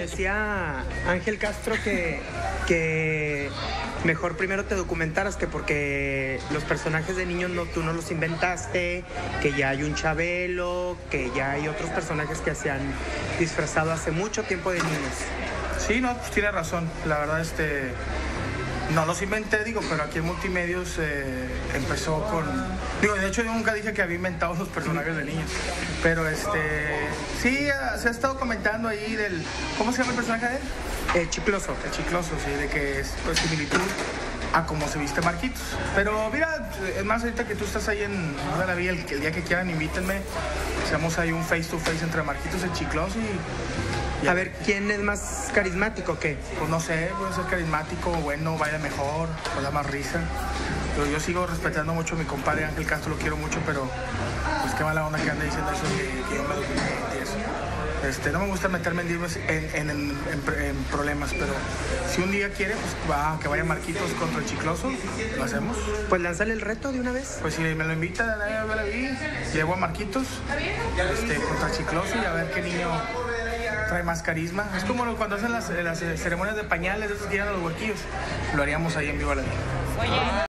decía Ángel Castro que mejor primero te documentaras, que porque los personajes de niños tú no los inventaste, que ya hay un Chabelo, que ya hay otros personajes que se han disfrazado hace mucho tiempo de niños. Sí, no, pues tiene razón. La verdad, no los inventé, pero aquí en Multimedios empezó con... de hecho yo nunca dije que había inventado los personajes de niños, pero sí, se ha estado comentando ahí del... ¿Cómo se llama el personaje de él? El Chicloso. El Chicloso, sí, de que es similitud a cómo se viste Marquitos. Pero mira, es más, ahorita que tú estás ahí en la Villa, el día que quieran invítenme, hacemos ahí un face to face entre Marquitos y el Chicloso y a ver, ¿quién es más carismático o qué? Pues no sé, puede ser carismático, bueno, baila mejor, o da más risa. Pero yo sigo respetando mucho a mi compadre Ángel Castro, lo quiero mucho, pero pues qué mala onda que anda diciendo eso, que yo me documenté y eso. No me gusta meterme en problemas, pero si un día quiere, pues que vaya Marquitos contra el Chicloso, lo hacemos. Pues lánzale el reto de una vez. Pues si me lo invita, llevo a Marquitos contra el Chicloso y a ver qué niño trae más carisma. Es como cuando hacen las ceremonias de pañales, esos que llegan a los huerquillos. Lo haríamos ahí en Viva la Vida.